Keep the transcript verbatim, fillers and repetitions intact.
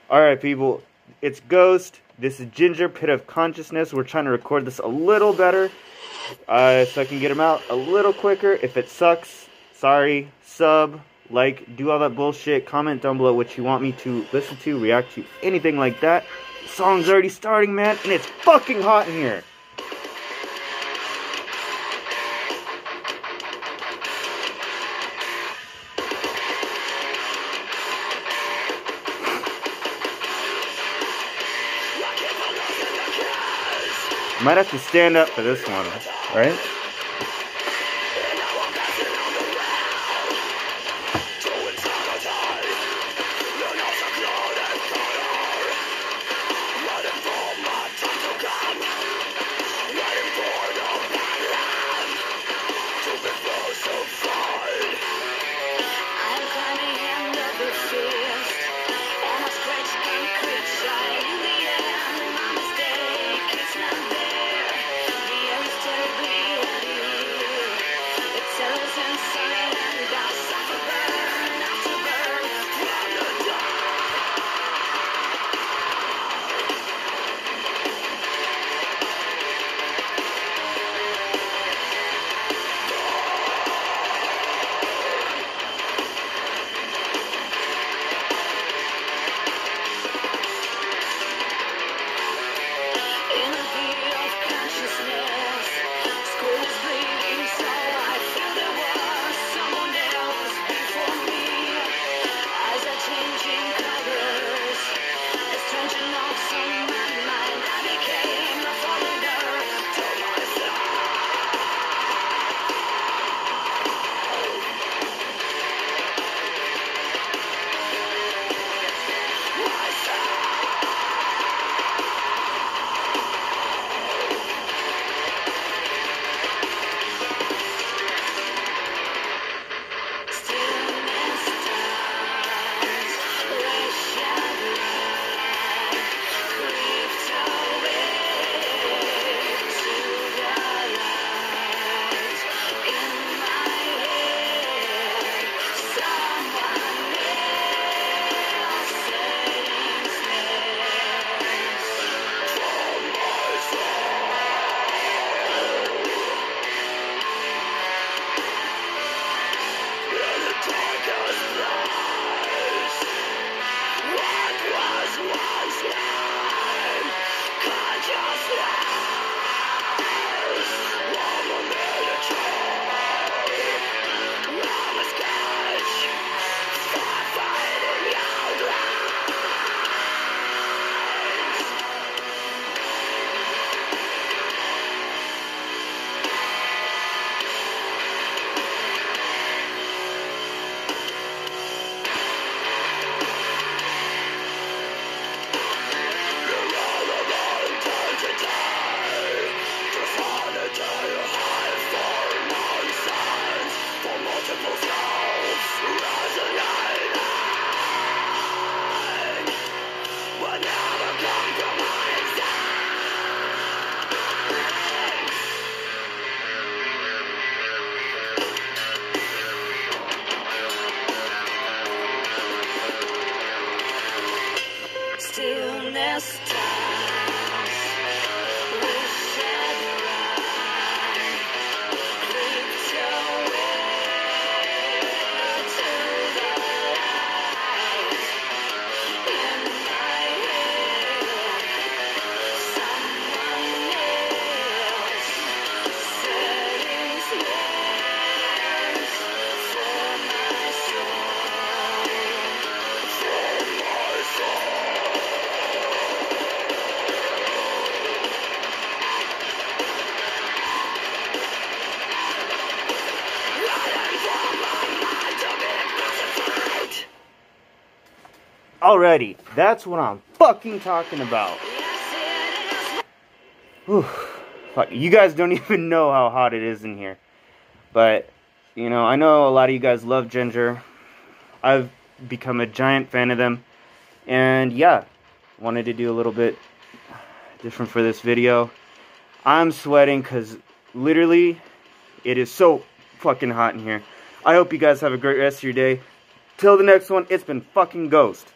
Alright, people. It's Ghost. This is Ginger, Pit of Consciousness. We're trying to record this a little better. Uh, so I can get them out a little quicker. If it sucks, sorry. Sub, like, do all that bullshit. Comment down below what you want me to listen to, react to, anything like that. The song's already starting, man, and it's fucking hot in here. Might have to stand up for this one, right? Stillness times, we shed light, creeps away to the light. In my head, someone else setting snares for my soul, for my soul. Alrighty, that's what I'm fucking talking about. Whew. Fuck, you guys don't even know how hot it is in here. But, you know, I know a lot of you guys love Ginger. I've become a giant fan of them. And yeah, wanted to do a little bit different for this video. I'm sweating because literally it is so fucking hot in here. I hope you guys have a great rest of your day. Till the next one, it's been fucking Ghost.